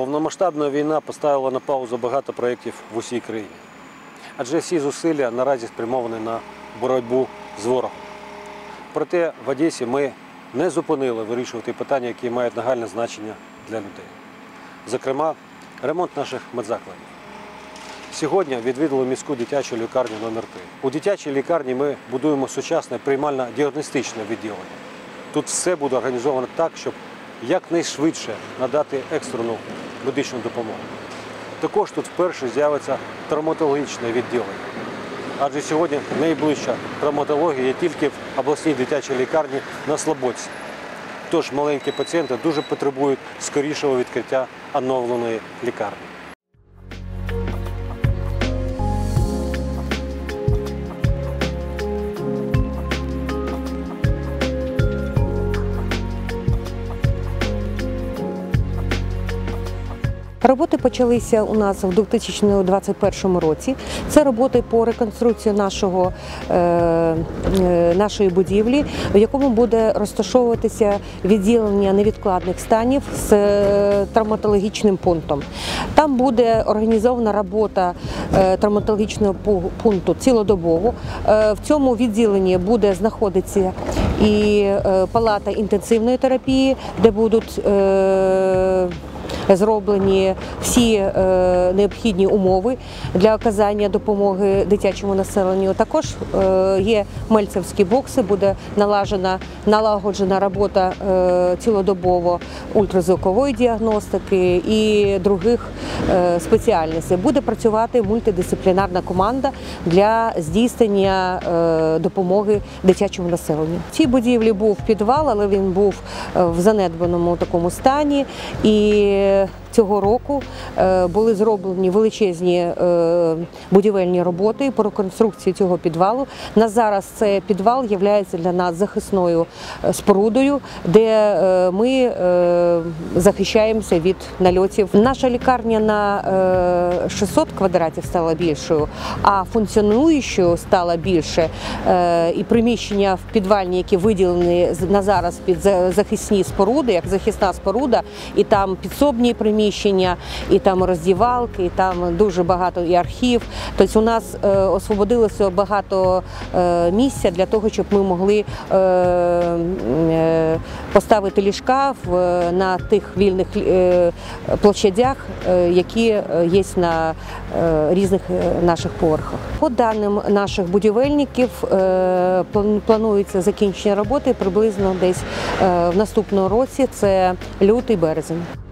Повномасштабна війна поставила на паузу багато проєктів в усій країні. Адже всі зусилля наразі спрямовані на боротьбу з ворогом. Проте в Одесі ми не зупинили вирішувати питання, які мають нагальне значення для людей. Зокрема, ремонт наших медзакладів. Сьогодні відвідали міську дитячу лікарню номер 3. У дитячій лікарні ми будуємо сучасне приймально-діагностичне відділення. Тут все буде організовано так, щоб якнайшвидше надати екстрену медичну допомогу. Також тут вперше з'явиться травматологічне відділення. Адже сьогодні найближча травматологія є тільки в обласній дитячій лікарні на Слободці. Тож маленькі пацієнти дуже потребують скорішого відкриття оновленої лікарні. Роботи почалися у нас в 2021 році. Це роботи по реконструкції нашої будівлі, в якому буде розташовуватися відділення невідкладних станів з травматологічним пунктом. Там буде організована робота травматологічного пункту цілодобово. В цьому відділенні буде знаходитися і палата інтенсивної терапії, де будуть зроблені всі необхідні умови для оказання допомоги дитячому населенню. Також є мельцевські бокси, буде налагоджена робота цілодобово ультразвукової діагностики і других спеціальностей. Буде працювати мультидисциплінарна команда для здійснення допомоги дитячому населенню. В цій будівлі був підвал, але він був в занедбаному такому стані. І цього року були зроблені величезні будівельні роботи по реконструкції цього підвалу. На зараз цей підвал є для нас захисною спорудою, де ми захищаємося від нальотів. Наша лікарня на 600 квадратів стала більшою, а функціонуючою стала більше. І приміщення в підвальні, які виділені на зараз під захисні споруди, як захисна споруда, і там підсобні приміщення, і там роздівалки, і там дуже багато і архів. Тобто у нас освободилося багато місця для того, щоб ми могли поставити ліжка на тих вільних площадях, які є на різних наших поверхах. По даним наших будівельників, планується закінчення роботи приблизно десь в наступному році, це лютий-березень.